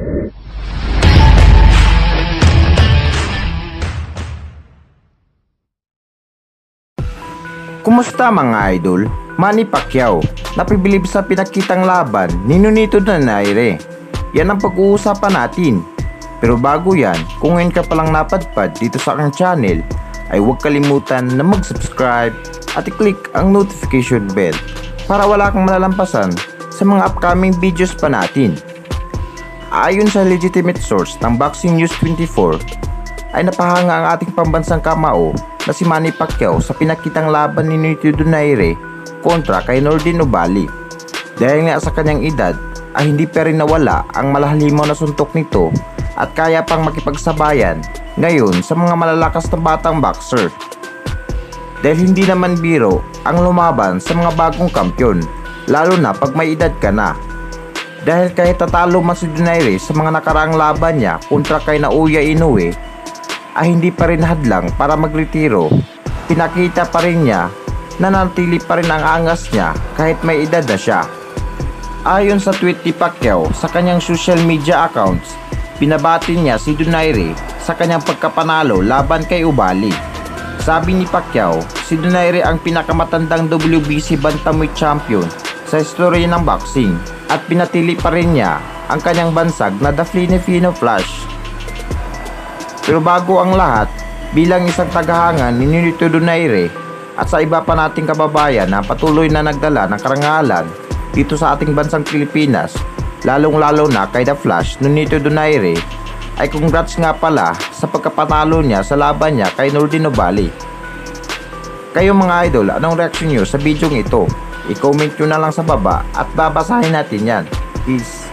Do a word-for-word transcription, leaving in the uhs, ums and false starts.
Kumusta mga idol? Manny Pacquiao, napibilib sa pinakitang laban ni Nonito Donaire. Yan ang pag-uusapan natin. Pero bago yan, kung ngayon ka palang napadpad dito sa aking channel, ay huwag kalimutan na mag-subscribe at i-click ang notification bell para wala kang malalampasan sa mga upcoming videos pa natin. Ayon sa legitimate source ng Boxing News twenty-four, ay napahanga ang ating pambansang kamao na si Manny Pacquiao sa pinakitang laban ni Nonito Donaire kontra kay Nordine Oubaali. Dahil nga sa kanyang edad ay hindi pa rin nawala ang malahalimaw na suntok nito at kaya pang makipagsabayan ngayon sa mga malalakas na batang boxer. Dahil hindi naman biro ang lumaban sa mga bagong kampyon, lalo na pag may edad ka na. Dahil kahit tatalo man si Donaire sa mga nakaraang laban niya kontra kay Naoya Inoue, ay hindi pa rin hadlang para magretiro. Pinakita pa rin niya na nanatili pa rin ang angas niya kahit may edad na siya. Ayon sa tweet ni Pacquiao sa kanyang social media accounts, pinabati niya si Donaire sa kanyang pagkapanalo laban kay Oubaali. Sabi ni Pacquiao, si Donaire ang pinakamatandang W B C bantamweight champion sa istorya ng boxing at pinatili pa rin niya ang kanyang bansag na The Filipino Flash. Pero bago ang lahat, bilang isang tagahanga ni Nonito Donaire at sa iba pa nating kababayan na patuloy na nagdala ng karangalan dito sa ating bansang Pilipinas, lalong-lalo na kay The Flash Nonito Donaire, ay congrats nga pala sa pagkapanalo niya sa laban niya kay Nordine Oubaali. Kayo mga idol, anong reaction nyo sa video ito? I-comment nyo na lang sa baba at babasahin natin yan. Peace!